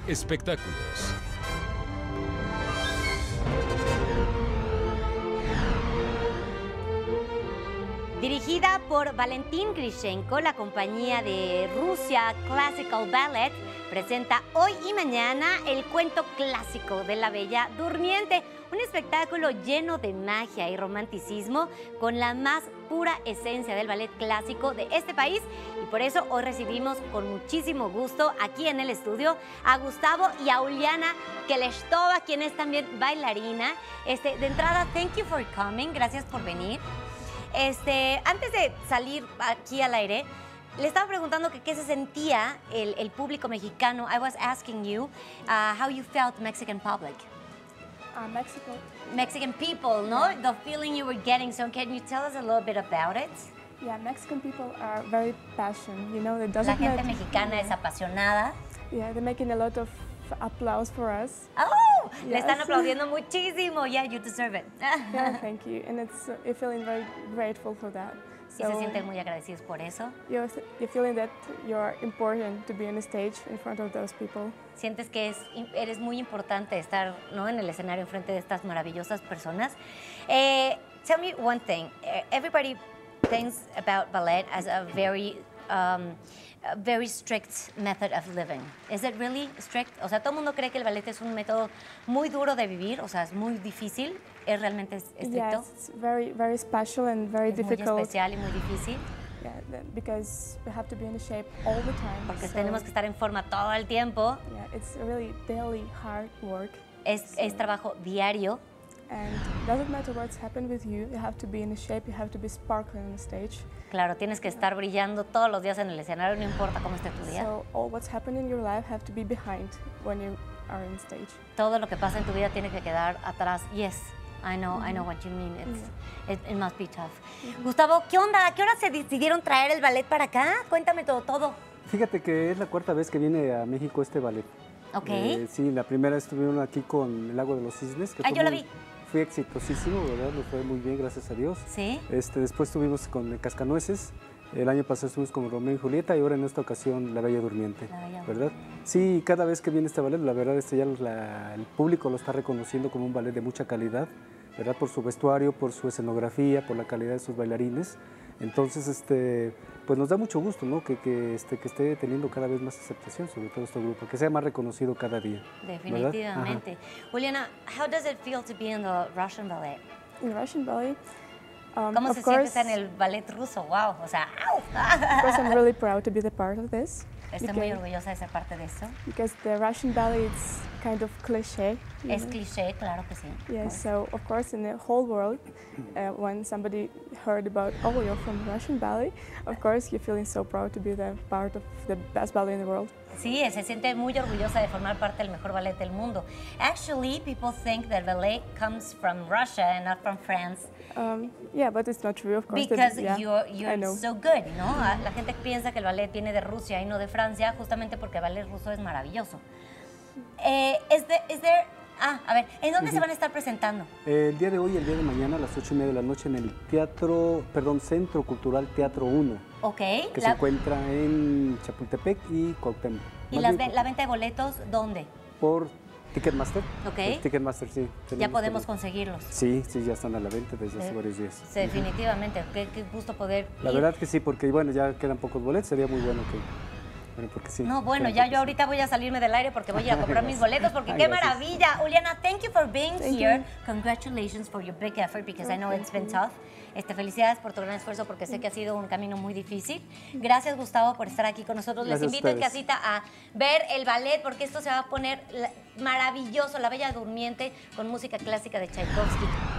Espectáculos. Dirigida por Valentin Grishenko, la compañía de Rusia Classical Ballet presenta hoy y mañana el cuento clásico de la Bella Durmiente, un espectáculo lleno de magia y romanticismo con la más pura esencia del ballet clásico de este país, y por eso hoy recibimos con muchísimo gusto aquí en el estudio a Gustavo y a Uliana Kelestova, quien es también bailarina. De entrada, thank you for coming, gracias por venir. Antes de salir aquí al aire, le estaba preguntando que qué se sentía el público mexicano. I was asking you how you felt Mexican public. Mexican people, no? Yeah. The feeling you were getting. So can you tell us a little bit about it? Yeah, Mexican people are very passionate. You know, it doesn't La gente matter. mexicana es apasionada. Yeah, they're making a lot of applause for us. Oh, yes. Le están aplaudiendo muchísimo. Yeah, you deserve it. Yeah, thank you. And you're feeling very grateful for that. Y se sienten muy agradecidos por eso. You're feeling that you're important to be on the stage in front of those people. Sientes que eres muy importante estar, ¿no?, en el escenario en frente de estas maravillosas personas. Tell me one thing. Everybody thinks about ballet as a very strict method of living. Is it really strict? O sea, todo el mundo cree que el ballet es un método muy duro de vivir, o sea, es muy difícil. ¿Es realmente estricto? Yes, it's very special and very difficult. Muy especial y muy difícil. Yeah, because we have to be in shape all the time. Porque tenemos que estar en forma todo el tiempo. Yeah, it's really daily hard work. Es trabajo diario. And doesn't matter what's happened with you, you have to be in shape, you have to be sparkling on the stage. Claro, tienes que estar brillando todos los días en el escenario, no importa cómo esté tu día. So all what's happening in your life have to be behind when you are in stage. Todo lo que pasa en tu vida tiene que quedar atrás. Yes, I know what you mean. It must be tough. Gustavo, ¿qué onda? ¿A qué hora se decidieron traer el ballet para acá? Cuéntame todo. Fíjate que es la cuarta vez que viene a México este ballet. Ok. Sí, la primera estuvieron aquí con El Lago de los Cisnes. Que yo la vi. Fue exitosísimo, ¿verdad? Nos fue muy bien, gracias a Dios. Sí. Después estuvimos con Cascanueces. El año pasado estuvimos con Romeo y Julieta y ahora en esta ocasión La Bella Durmiente, ¿verdad? Sí, cada vez que viene este ballet, la verdad el público lo está reconociendo como un ballet de mucha calidad, ¿verdad? Por su vestuario, por su escenografía, por la calidad de sus bailarines. Entonces, pues nos da mucho gusto, ¿no? Que esté teniendo cada vez más aceptación, sobre todo este grupo, que sea más reconocido cada día. Definitivamente. Uliana, how does it feel to be in the Russian ballet? In Russian ballet? ¿Cómo se siente estar en el ballet ruso? Wow, o sea, of course, I'm really proud to be the part of this. Estoy muy orgullosa de ser parte de eso. Because the Russian ballet is kind of cliché. Es cliché, claro que sí. Yeah, so of course in the whole world, when somebody heard about, oh, you're from Russian ballet, of course you're feeling so proud to be the part of the best ballet in the world. Sí, se siente muy orgullosa de formar parte del mejor ballet del mundo. Actually, people think that ballet comes from Russia and not from France. Yeah, but it's not true, of course. Because you're so good, ¿no? La gente piensa que el ballet viene de Rusia y no de Francia, justamente porque el ballet ruso es maravilloso. A ver, ¿en dónde se van a estar presentando? El día de hoy y el día de mañana a las 8:30 de la noche en el Centro Cultural Teatro 1. Ok. Que se encuentra en Chapultepec y Cuauhtémoc. ¿Y la venta de boletos dónde? Por Ticketmaster. Ok. Ticketmaster, sí. Ya podemos conseguirlos. Sí, ya están a la venta desde hace varios días. Sí, definitivamente. Qué gusto poder La verdad que sí, porque bueno, ya quedan pocos boletos, sería muy bueno que... Bueno, porque sí. No, bueno, ya yo ahorita voy a salirme del aire porque voy a ir a comprar mis boletos, porque qué maravilla. Uliana, thank you for being here. Congratulations for your big effort, because I know it's been tough. Felicidades por tu gran esfuerzo, porque sé que ha sido un camino muy difícil. Gracias, Gustavo, por estar aquí con nosotros. Les invito en casita a ver el ballet, porque esto se va a poner maravilloso, La Bella Durmiente, con música clásica de Tchaikovsky.